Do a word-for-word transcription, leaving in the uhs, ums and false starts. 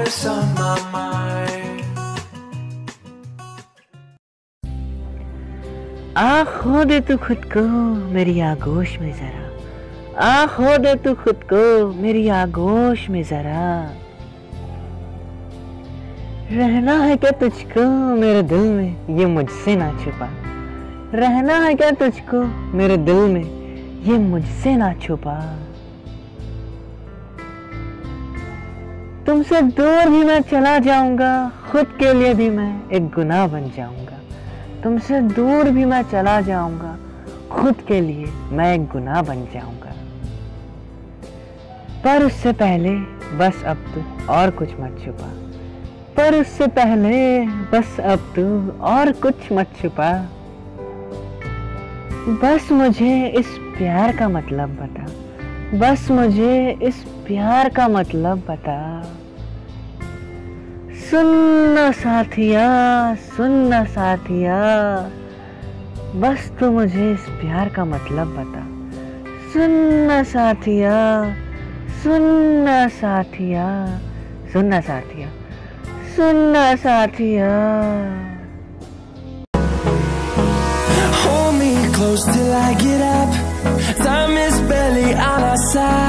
what's on my mind. आ खो दे तू खुद को मेरी आगोश में जरा, आ खो दे तू खुद को मेरी आगोश में जरा। रहना है क्या तुझको मेरे दिल में ये मुझसे ना छुपा, रहना है क्या तुझको मेरे दिल में ये मुझसे ना छुपा। तुमसे दूर भी मैं चला जाऊंगा, खुद के लिए भी मैं एक गुनाह बन जाऊंगा। तुमसे दूर भी मैं चला जाऊंगा, खुद के लिए मैं एक गुनाह बन जाऊंगा। पर उससे पहले बस अब तू और कुछ मत छुपा, पर उससे पहले बस अब तू और कुछ मत छुपा। बस मुझे इस प्यार का मतलब बता, बस मुझे इस प्यार का मतलब बता। सुनना साथिया, सुनना साथिया, बस तू मुझे इस प्यार का मतलब बता। सुनना साथिया, सुनना साथिया, सुनना साथिया, सुनना साथिया। Hold me close till I get up. Time is barely on our side.